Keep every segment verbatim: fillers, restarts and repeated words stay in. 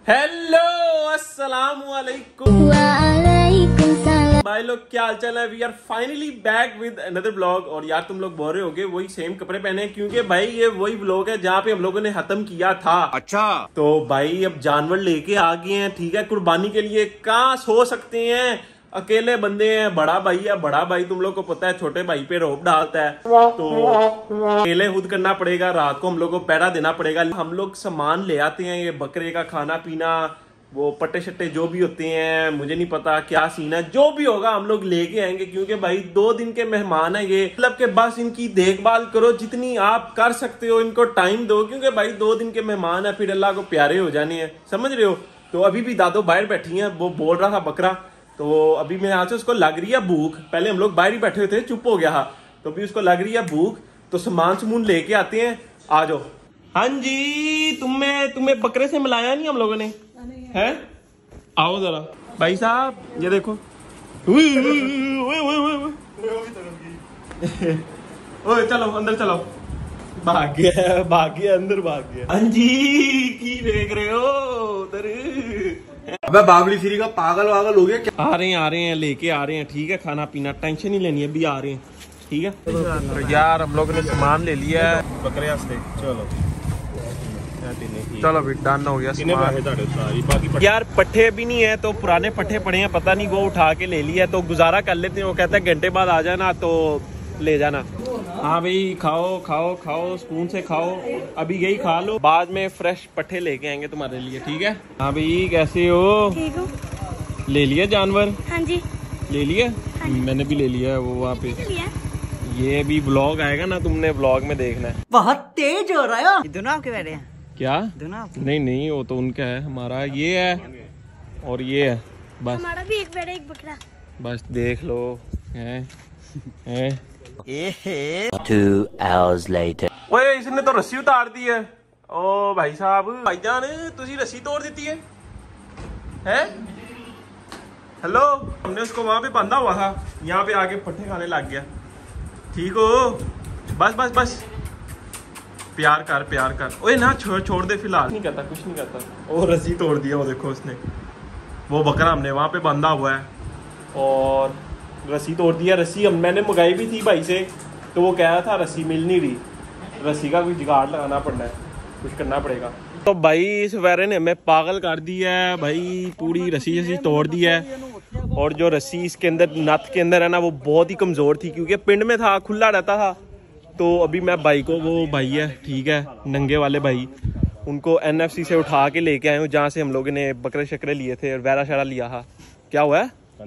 Hello अस्सलाम वालेकुम भाई लोग, क्या हाल चाल है। We are finally back with another blog. और यार तुम लोग बोर होगे, वही सेम कपड़े पहने क्योंकि भाई ये वही ब्लॉग है जहाँ पे हम लोगों ने खत्म किया था। अच्छा तो भाई अब जानवर लेके आ गए हैं, ठीक है, कुर्बानी के लिए। कहाँ सो सकते हैं, अकेले बंदे हैं। बड़ा भाई है, बड़ा भाई तुम लोग को पता है छोटे भाई पे रोब डालता है, तो अकेले खुद करना पड़ेगा। रात को हम लोग को पैरा देना पड़ेगा। हम लोग सामान ले आते हैं, ये बकरे का खाना पीना, वो पट्टे शट्टे जो भी होते हैं, मुझे नहीं पता क्या सीन है, जो भी होगा हम लोग लेके आएंगे क्योंकि भाई दो दिन के मेहमान है ये। मतलब के बस इनकी देखभाल करो जितनी आप कर सकते हो, इनको टाइम दो क्योंकि भाई दो दिन के मेहमान है, फिर अल्लाह को प्यारे हो जाने हैं, समझ रहे हो। तो अभी भी दादो बाहर बैठी है, वो बोल रहा था बकरा, तो अभी मेरे हाथ से उसको लग रही है भूख। पहले हम लोग बाहर ही बैठे हुए थे, चुप हो गया था, तो अभी उसको लग रही है भूख, तो सामान समून लेके आते हैं। आ जाओ। हाँ जी, तुम्हें तुम्हें बकरे से मिलाया नहीं हम लोगों ने, है? आओ जरा भाई साहब, ये देखो। ओए चलो अंदर चलो। भाग गया, भाग गया, अंदर भाग गया। हाँ जी, की देख रहे हो उधर? अबे बाबली श्री का पागल वागल हो गया क्या? आ रहे हैं, आ रहे हैं, लेके आ रहे हैं, ठीक है। खाना पीना टेंशन नहीं लेनी है, अभी आ रहे हैं, ठीक है। तो यार हम लोगों ने सामान ले लिया है बकरे वास्ते। चलो चलो भी डन हो गया सामान। यार पट्ठे भी नहीं है, तो पुराने पट्ठे पड़े हैं, पता नहीं वो उठा के ले लिया, तो गुजारा कर लेते हैं। वो कहता है घंटे बाद आ जाना तो ले जाना। हाँ भाई खाओ खाओ खाओ, स्पून से खाओ, अभी यही खा लो, बाद में फ्रेश पट्ठे लेके आएंगे तुम्हारे लिए, ठीक है। हाँ भाई कैसे हो? ठीक हो? ले लिया जानवर? हाँ जी ले लिया। हाँ जी। मैंने भी ले लिया है वो वहाँ पे। ये भी ब्लॉग आएगा ना, तुमने ब्लॉग में देखना है। बहुत तेज हो रहा है। दोनों आपके बैठे हैं? क्या? दोनों? नहीं नहीं, वो तो उनका है, हमारा ये है और ये है, बस। हमारा भी एक बेड़ा एक बकरा। बस देख लो, है है। Two hours later. ओए इसने तो रस्सी उतार दी है। ओ भाई साहब, भाईजान तुसी रस्सी तोड़ देती है, हैं? हेलो, हमने उसको वहां पे बांधा हुआ था, यहाँ पे आके पट्टे खाने लग गया। ठीक हो? बस बस बस, प्यार कर प्यार कर। ओए ना छोड़ छोड़ दे फिलहाल। नहीं करता, कुछ नहीं करता। ओ रस्सी तोड़ दिया वो, देखो उसने, वो बकरा हमने वहां पे बांधा हुआ है और रस्सी तोड़ दिया। रस्सी हम मैंने मंगाई भी थी भाई से, तो वो कह रहा था रस्सी मिल नहीं रही, रस्सी का कोई जुगाड़ लगाना पड़ना है, कुछ करना पड़ेगा। तो भाई इस वैरे ने हमें पागल कर दिया है भाई, पूरी रस्सी जैसी तोड़ दी है। और जो रस्सी इसके अंदर नथ के अंदर है ना, वो बहुत ही कमज़ोर थी क्योंकि पिंड में था, खुला रहता था। तो अभी मैं भाई को, वो भाई है ठीक है, नंगे वाले भाई, उनको एन एफ सी से उठा के लेके आए हूँ, जहाँ से हम लोगों ने बकरे शकरे लिए थे और वैरा शैरा लिया था। क्या हुआ है?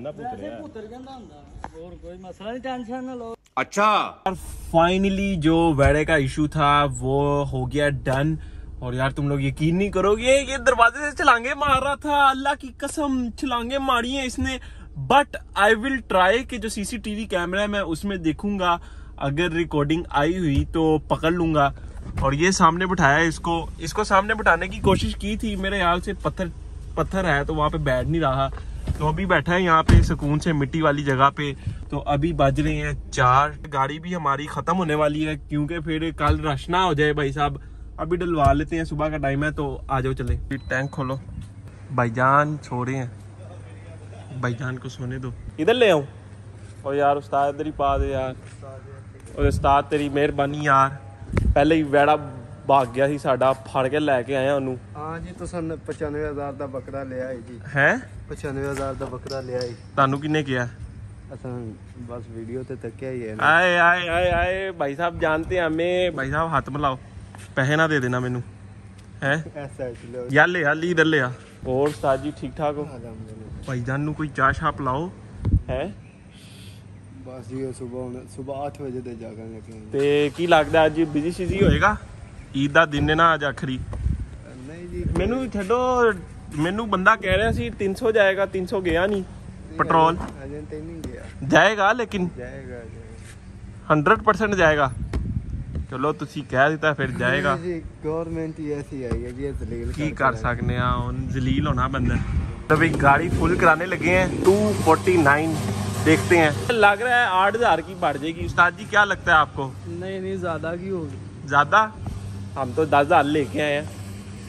और कोई मसला नहीं, टेंशन ना लो। अच्छा फाइनली जो वेड़े का इशू था वो हो गया डन। और यार तुम लोग यकीन नहीं करोगे, ये दरवाजे से छलांगे मार रहा था, अल्लाह की कसम छलांगे मारी है इसने। बट आई विल ट्राई कि जो सीसीटीवी कैमरा है मैं उसमें देखूंगा, अगर रिकॉर्डिंग आई हुई तो पकड़ लूंगा। और ये सामने बिठाया इसको, इसको सामने बिठाने की कोशिश की थी, मेरे ख्याल से पत्थर पत्थर है तो वहां पे बैठ नहीं रहा, तो अभी बैठा है यहाँ पे सुकून से मिट्टी वाली जगह पे। तो अभी बज रहे हैं चार, गाड़ी भी हमारी खत्म होने वाली है क्योंकि फिर कल रश ना हो जाए भाई साहब। अभी डलवा लेते हैं, सुबह का टाइम है, तो आ जाओ चले। टैंक खोलो, भाईजान सो रहे हैं, भाईजान को सोने दो। इधर ले आऊं? और यार उस्ताद इधर ही पा दे यार। और उस्ताद तेरी मेहरबानी यार, पहले ही वेड़ा भाग गया ਸੀ ਸਾਡਾ, ਫੜ ਕੇ ਲੈ ਕੇ ਆਏ ਆ ਉਹਨੂੰ। ਹਾਂ ਜੀ, ਤੁਸੀਂ ਪਚਾਨਵੇਂ ਹਜ਼ਾਰ ਦਾ ਬੱਕਰਾ ਲਿਆ ਹੈ ਜੀ। ਹੈ ਪਚਾਨਵੇਂ ਹਜ਼ਾਰ ਦਾ ਬੱਕਰਾ ਲਿਆ ਹੈ। ਤੁਹਾਨੂੰ ਕਿੰਨੇ ਕਿਹਾ? असा बस वीडियो ते तकिया ही है। आए आए आए आए भाई साहब जानते हैं हमें। भाई साहब हाथ मिलाओ, पैसे ना दे देना मेनू, है? ऐसा है यार ले यार, ली इधर ले आ। और उस्ताद जी ठीक ठाक हो? भाईजान नू कोई चाह शाह पिलाओ, है? बस जी सुबह सुबह आठ बजे ते जागा निकलेंगे। ते की लगदा अज बिजी शिजी होएगा? ईद दा दिन है ना अज आखरी। नहीं जी, मेनू छड्डो, मेनू बंदा कह रहा सी तीन सौ जाएगा, तीन सौ गया नहीं पेट्रोल। अजय ते नहीं गया, जाएगा लेकिन जाएगा हंड्रेड परसेंट जाएगा। चलो तुसी कह दिता फिर जाएगा। जी गवर्नमेंट ही ऐसी आई है जी, जलील की कर सकने हैं, हुन जलील होना बंदा। तो भाई गाड़ी फुल कराने लगे हैं, टू फोर्टी नाइन, देखते हैं। लग रहा है आठ हजार की बढ़ जाएगी। उस्ताद जी क्या लगता है आपको? नहीं नहीं, ज्यादा की होगी। ज्यादा? हम तो दस हजार लेके आए हैं।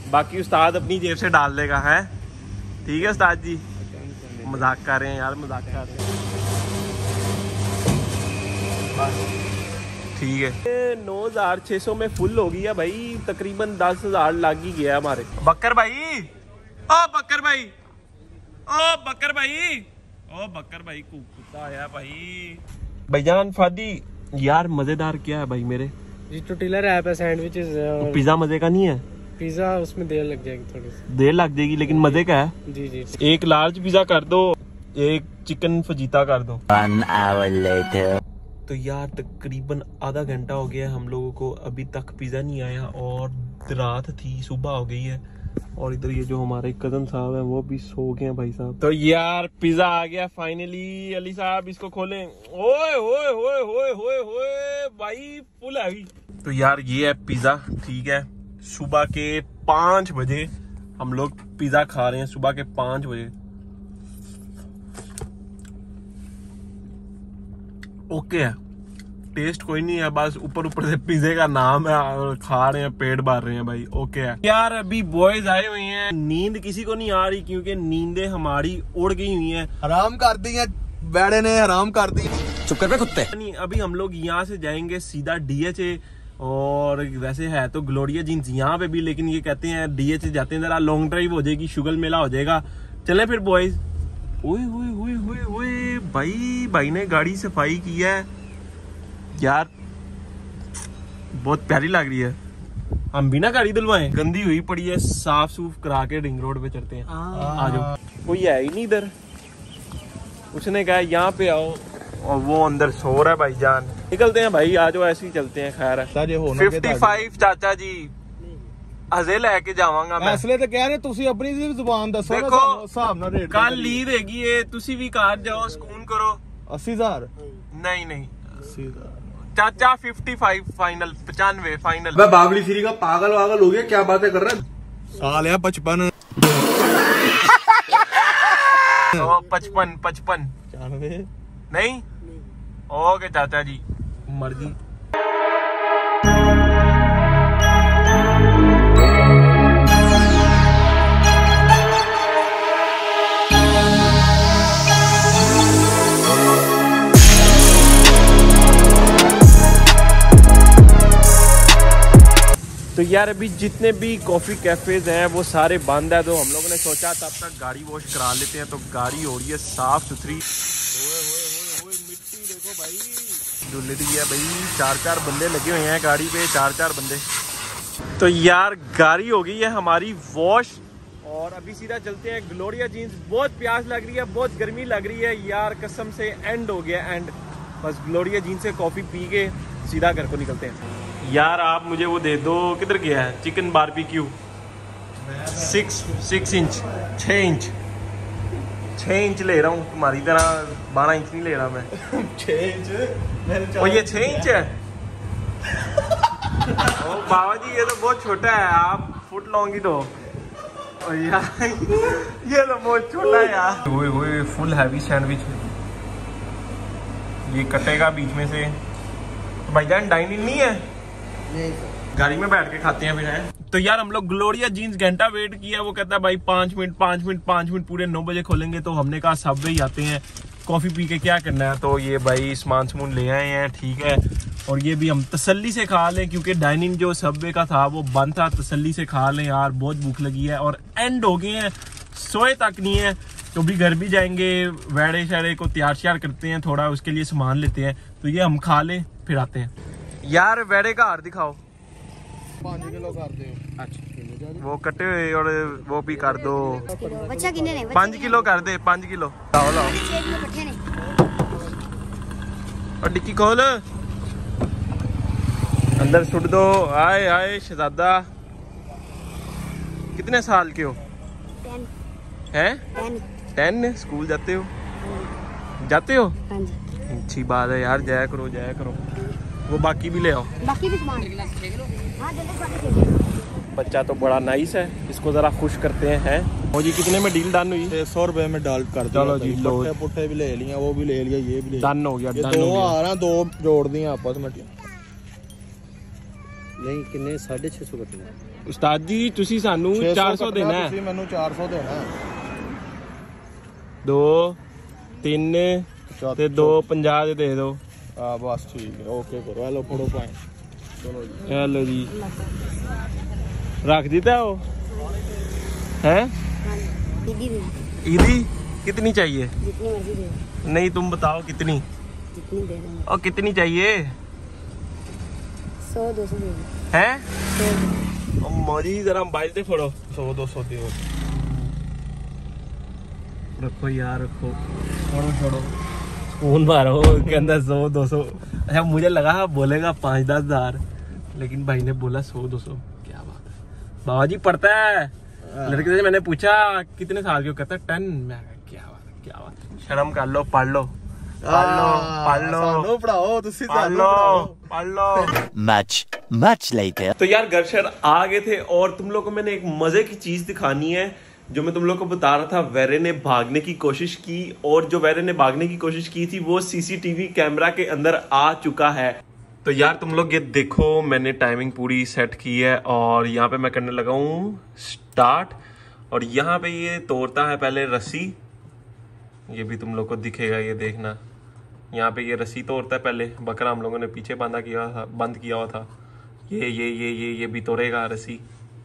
बाकी उस्ताद अपनी जेब से डाल देगा है। ठीक है उस्ताद जी, मजाक कर रहे हैं यार, मजाक कर रहे हैं। ठीक है, नौ हजार छह सौ में फुल हो गया भाई, तकरीबन दस हजार लग ही गया हमारे। बकर भाई, ओ बकर भाई, ओ बकर भाई, ओ बकर भाई, कुत्ता आया भाई। भाईजान फादी यार मजेदार क्या है भाई मेरे? जी टोटिला रैप है, सैंडविचेस है और पिज्जा मजे का नहीं है। पिज्जा उसमें देर लग जाएगी, थोड़ी सी देर लग जाएगी लेकिन मजे का है। जी जी। एक लार्ज पिज्जा कर दो, एक चिकन फजीता कर दो। One hour later. तो यार तकरीबन आधा घंटा हो गया हम लोगों को, अभी तक पिज्जा नहीं आया और रात थी, सुबह हो गई है। और इधर ये जो हमारे कजन साहब हैं वो भी सो गए हैं भाई साहब। तो यार पिज्जा आ गया फाइनली। अली साहब इसको खोलें। ओए ओए ओए ओए ओए ओए भाई फुल है। तो यार ये है पिज्जा, ठीक है। सुबह के पाँच बजे हम लोग पिज्जा खा रहे हैं, सुबह के पाँच बजे। ओके है, टेस्ट कोई नहीं है, बस ऊपर ऊपर से पिज्जे का नाम है और खा रहे हैं, पेट भर रहे हैं भाई। ओके है यार। अभी बॉयज आए हुए हैं, नींद किसी को नहीं आ रही क्योंकि नींदें हमारी उड़ गई हुई हैं। हराम कर दी है बैड़े ने, हराम कर दी। चुप कर बे कुत्ते। नहीं, अभी हम लोग यहाँ से जाएंगे सीधा डीएचए, और वैसे है तो ग्लोरिया जीन्स यहाँ पे भी, लेकिन ये कहते हैं डीएचए जाते हैं जरा लॉन्ग ड्राइव हो जाएगी, शुगर मेला हो जाएगा। चले फिर बॉयज। ओए ओए ओए ओए ओए भाई, भाई ने गाड़ी सफाई की है यार, बहुत प्यारी लग रही है। हम भी ना गाड़ी धुलवाएं, गंदी हुई पड़ी है, साफ सूफ करा के रिंग रोड पे चलते हैं। आ जाओ। कोई है ही नहीं इधर, उसने कहा यहाँ पे आओ और वो अंदर सो रहा है भाईजान। निकलते हैं भाई, आ जाओ, ऐसे ही चलते हैं। खैर फिफ्टी फाइव चाचा जी अजे लेके जावांगा मैं। इसलिए तो कह रहे तुसी अपनी जुबान दसो ना, देखो हिसाब ना रेट कल लीद हैगी है, तुसी भी कार जाओ, सुकून करो। अस्सी हजार नहीं नहीं अस्सी हजार चाचा फिफ्टी फाइव फाइनल, पचानवे फाइनल। मैं बाबली फ्री का पागल वागल हो गया, क्या बातें कर रहा है? साल है पचपन पचपन पचपन पचानवे नहीं। ओके चाचा जी, मर्जी। तो यार अभी जितने भी कॉफ़ी कैफ़ेज़ हैं वो सारे बंद है, तो हम लोगों ने सोचा तब तक गाड़ी वॉश करा लेते हैं। तो गाड़ी हो रही है साफ़ सुथरी। ओए ओए ओए ओए मिट्टी देखो भाई, धुल रही है भाई। चार चार बंदे लगे हुए हैं गाड़ी पे, चार चार बंदे। तो यार गाड़ी हो गई है हमारी वॉश, और अभी सीधा चलते हैं ग्लोरिया जीन्स। बहुत प्यास लग रही है, बहुत गर्मी लग रही है यार, कसम से एंड हो गया एंड। बस ग्लोरिया जीन्स से कॉफ़ी पी के सीधा घर को निकलते हैं। यार आप मुझे वो दे दो, किधर गया है chicken barbecue? Six six inch छः इंच छः इंच ले रहा हूँ, तुम्हारी तरह बारह इंच नहीं ले रहा मैं। छह इंच और ये छः इंच है। ओ बाबा जी ये तो बहुत छोटा है, आप फुट लॉन्ग ही दो। और यार ये तो बहुत छोटा है यार। वो वो फुल हैवी सैंडविच, ये कटेगा बीच में से। भाईजान डाइनिंग नहीं है, गाड़ी में बैठ के खाते हैं फिर हैं। तो यार हम लोग ग्लोरिया जीन्स घंटा वेट किया, वो कहता है भाई पाँच मिनट पाँच मिनट पाँच मिनट पूरे नौ बजे खोलेंगे। तो हमने कहा सबवे ही आते हैं, कॉफ़ी पी के क्या करना है। तो ये भाई सामान समून ले आए हैं, ठीक है। और ये भी हम तसल्ली से खा लें क्योंकि डाइनिंग जो सबवे का था वो बंद था। तसल्ली से खा लें यार, बहुत भूख लगी है और एंड हो गए हैं, सोए तक नहीं है। तो भी घर भी जाएंगे, वेड़े शेड़े को तैयार श्यार करते हैं, थोड़ा उसके लिए सामान लेते हैं। तो ये हम खा लें फिर आते हैं। यार वेड़े का हार दिखाओ। पाँच किलो कर दे। अच्छा वो कटे हुए और वो भी कर दो। बच्चा किन्ने ने? पाँच किलो कर दे, पाँच किलो लाओ लाओ। छह किलो इकट्ठे ने। और डिक्की खोल, अंदर सुट दो। आए आए शहजादा, कितने साल के हो? टेन हैं? Ten ten. स्कूल जाते हो? जाते हो? हाँ जी। अच्छी बात है यार, जाया करो जाया करो। वो बाकी भी ले आओ। बाकी भी सामान हाँ जल्दी सारे। बच्चा तो बड़ा नाइस है, इसको जरा खुश करते हैं। हैं और जी कितने में डील डन हुई? सौ रुपए में डाल कर दिया। चलो जी, लो। पुट्ठे पुट्ठे भी ले लिया, वो भी ले लिया, ये भी ले डन हो गया, ये डन दो हो गया। आ रहा, दो जोड़ दिए आपस में। नहीं किन्ने साढ़े छह सौ कटना ਉਸਤਾਦ ਜੀ ਤੁਸੀਂ ਸਾਨੂੰ ਚਾਰ ਸੌ ਦੇਣਾ ਹੈ ਤੁਸੀਂ ਮੈਨੂੰ ਚਾਰ ਸੌ ਦੇਣਾ ਦੋ ਤਿੰਨ ਤੇ ਦੋ ਪੰਜਾਹ ਦੇ ਦੇ ਦਿਓ ਆ ਬਸ ਠੀਕ ਹੈ ਓਕੇ ਕਰੋ ਆ ਲੋ ਫੜੋ ਪਾਏ ਚਲੋ ਜੀ हेलो जी रख देता हो हैं दीदी दे ईदी कितनी चाहिए जितनी मर्जी दे नहीं तुम बताओ कितनी जितनी दे देंगे और कितनी चाहिए सौ दो सौ दे दो हैं सौ मोरी जरा मोबाइल से फोड़ो सौ दो सौ दे रखो यार रखो छोड़ो छोड़ो फोन मारो के अंदर सौ दो सौ अच्छा मुझे लगा बोलेगा पाँच दस हजार लेकिन भाई ने बोला सौ दो सौ क्या बात है बाबा जी पढ़ता है लड़के से मैंने पूछा कितने साल के हो कहता टेन मैं क्या बात है क्या बात है शर्म कर लो पढ़ लो पढ़ लो पढ़ लो ਸਾਨੂੰ ਪੜਾਓ ਤੁਸੀਂ पढ़ ਸਾਨੂੰ लो ਪੜਾਓ पढ़ लो Much, much later. तो यार घर शहर आ गए थे और तुम लोग को मैंने एक मजे की चीज दिखानी है जो मैं तुम लोग को बता रहा था। वैरे ने भागने की कोशिश की और जो वैरे ने भागने की कोशिश की थी वो सीसीटीवी कैमरा के अंदर आ चुका है। तो यार तुम लोग ये देखो मैंने टाइमिंग पूरी सेट की है और यहाँ पे मैं करने लगा हूँ स्टार्ट और यहाँ पे ये तोड़ता है पहले रस्सी, ये भी तुम लोग को दिखेगा ये देखना। यहाँ पे ये रस्सी तोड़ता है पहले, बकरा हम लोगों ने पीछे बांधा किया था बंद किया हुआ था। ये ये ये ये ये भी तोड़ेगा रस्सी,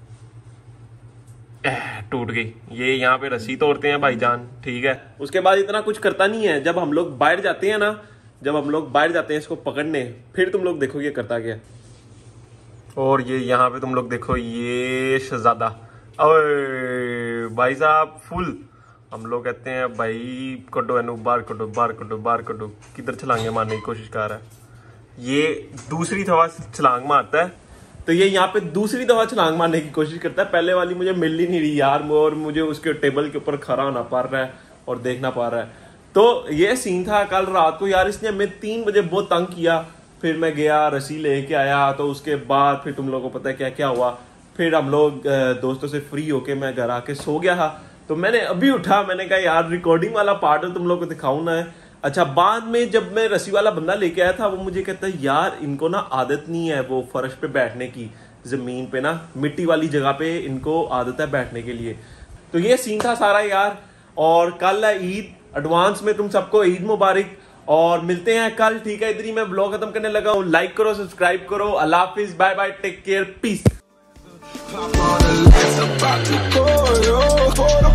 टूट गई। ये यहाँ पे रस्सी तोड़ते हैं भाईजान, ठीक है। उसके बाद इतना कुछ करता नहीं है। जब हम लोग बाहर जाते हैं ना, जब हम लोग बाहर जाते हैं इसको पकड़ने, फिर तुम लोग देखो ये करता क्या। और ये यहाँ पे तुम लोग देखो ये शहजादा, ओए भाई साहब फुल। हम लोग कहते हैं भाई कटो एनु बार कटो बार कटो बार कटो, किधर छलांगे मारने की कोशिश कर रहा है। ये दूसरी दफा छलांग मारता है, तो ये यहाँ पे दूसरी दफा छलांग मारने की कोशिश करता है। पहले वाली मुझे मिल ही नहीं रही यार, और मुझे उसके टेबल के ऊपर खड़ा होना पड़ रहा है और देखना पड़ रहा है। तो ये सीन था कल रात को यार, इसने हमें तीन बजे बहुत तंग किया। फिर मैं गया रस्सी लेके आया, तो उसके बाद फिर तुम लोगों को पता है क्या क्या हुआ। फिर हम लोग दोस्तों से फ्री होके मैं घर आके सो गया था। तो मैंने अभी उठा, मैंने कहा यार रिकॉर्डिंग वाला पार्ट तुम लोग को दिखाऊं ना। अच्छा, बाद में जब मैं रस्सी वाला बंदा लेके आया था, वो मुझे कहता है यार इनको ना आदत नहीं है वो फर्श पे बैठने की, जमीन पे ना मिट्टी वाली जगह पे इनको आदत है बैठने के लिए। तो ये सीन था सारा यार। और कल है ईद, एडवांस में तुम सबको ईद मुबारक। और मिलते हैं कल, ठीक है। इधर ही मैं ब्लॉग खत्म करने लगा हूँ। लाइक करो, सब्सक्राइब करो। अल्लाह हाफिज, bye bye, take care, piece.